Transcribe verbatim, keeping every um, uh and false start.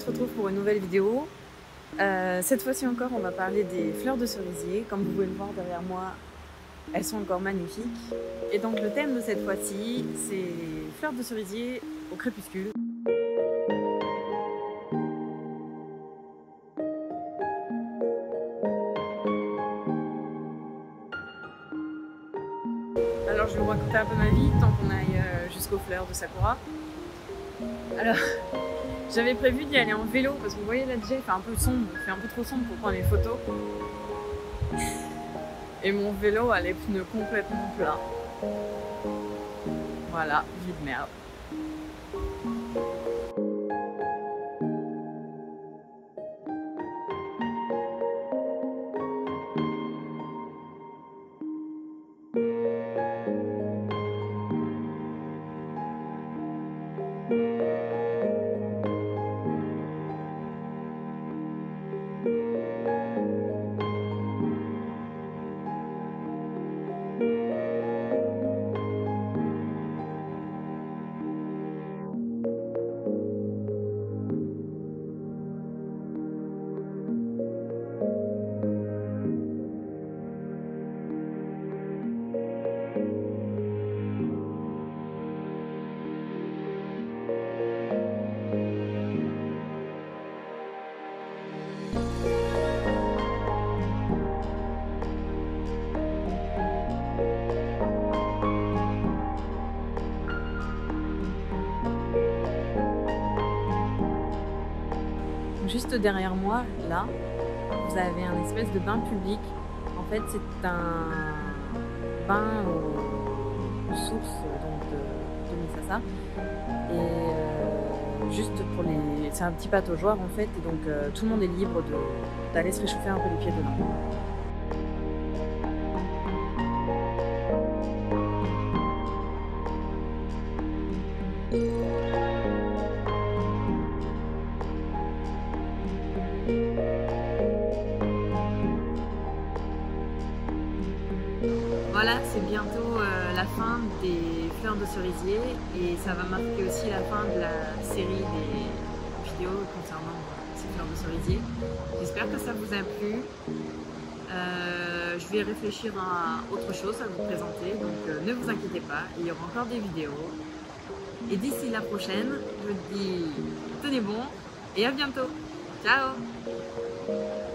se retrouve pour une nouvelle vidéo. Euh, cette fois-ci encore, on va parler des fleurs de cerisier. Comme vous pouvez le voir derrière moi, elles sont encore magnifiques. Et donc le thème de cette fois-ci, c'est fleurs de cerisier au crépuscule. Alors je vais vous raconter un peu ma vie, tant qu'on aille euh, jusqu'aux fleurs de Sakura. Alors, j'avais prévu d'y aller en vélo, parce que vous voyez là déjà il fait un peu sombre, il fait un peu trop sombre pour prendre les photos. Et mon vélo a les pneus complètement plats. Voilà, vie de merde. Juste derrière moi, là, vous avez un espèce de bain public. En fait, c'est un bain aux sources donc de, de Misasa. Et euh, juste pour les... c'est un petit pataugeoire en fait, et donc euh, tout le monde est libre d'aller se réchauffer un peu les pieds dedans. Voilà, c'est bientôt euh, la fin des fleurs de cerisier et ça va marquer aussi la fin de la série des vidéos concernant ces fleurs de cerisier. J'espère que ça vous a plu. Euh, je vais réfléchir à autre chose à vous présenter, donc euh, ne vous inquiétez pas, il y aura encore des vidéos. Et d'ici la prochaine, je vous dis tenez bon et à bientôt. Ciao!